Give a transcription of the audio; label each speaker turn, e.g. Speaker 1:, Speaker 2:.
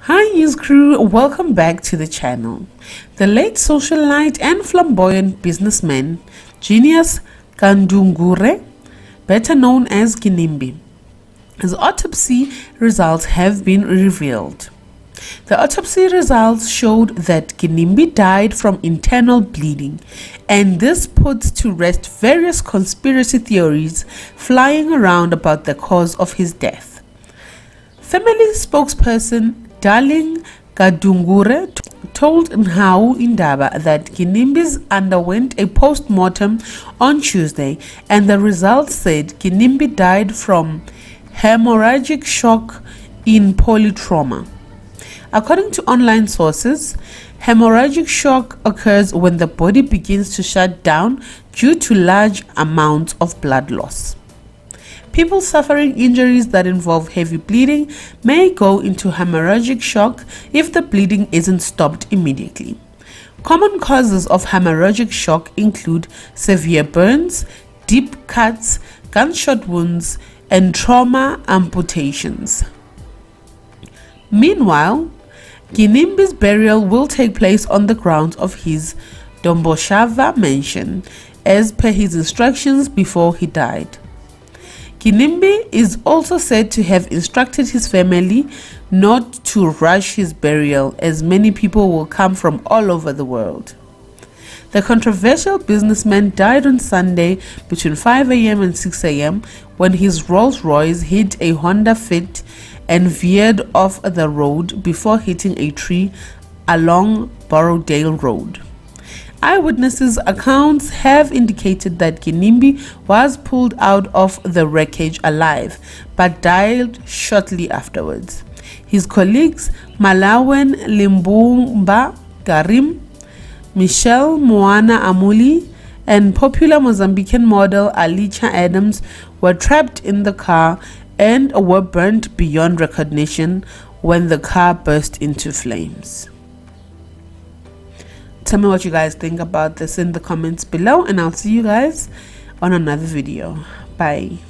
Speaker 1: Hi news crew, welcome back to the channel. The late socialite and flamboyant businessman Genius Kandungure, better known as Kinimbi, his autopsy results have been revealed. The autopsy results showed that Kinimbi died from internal bleeding, and this puts to rest various conspiracy theories flying around about the cause of his death. Family spokesperson Darling Kadungure told Nhau Indaba that Kinimbi underwent a post-mortem on Tuesday, and the results said Kinimbi died from hemorrhagic shock in polytrauma. According to online sources, hemorrhagic shock occurs when the body begins to shut down due to large amounts of blood loss. People suffering injuries that involve heavy bleeding may go into hemorrhagic shock if the bleeding isn't stopped immediately. Common causes of hemorrhagic shock include severe burns, deep cuts, gunshot wounds, and trauma amputations. Meanwhile, Kinimbi's burial will take place on the grounds of his Domboshava mansion, as per his instructions before he died. Kinimbi is also said to have instructed his family not to rush his burial, as many people will come from all over the world. The controversial businessman died on Sunday between 5 a.m. and 6 a.m. when his Rolls-Royce hit a Honda Fit and veered off the road before hitting a tree along Borrowdale Road. Eyewitnesses' accounts have indicated that Kinimbi was pulled out of the wreckage alive, but died shortly afterwards. His colleagues Malawen Limbumba Karim, Michelle Moana Amuli, and popular Mozambican model Alicia Adams were trapped in the car and were burnt beyond recognition when the car burst into flames. Tell me what you guys think about this in the comments below, and I'll see you guys on another video. Bye.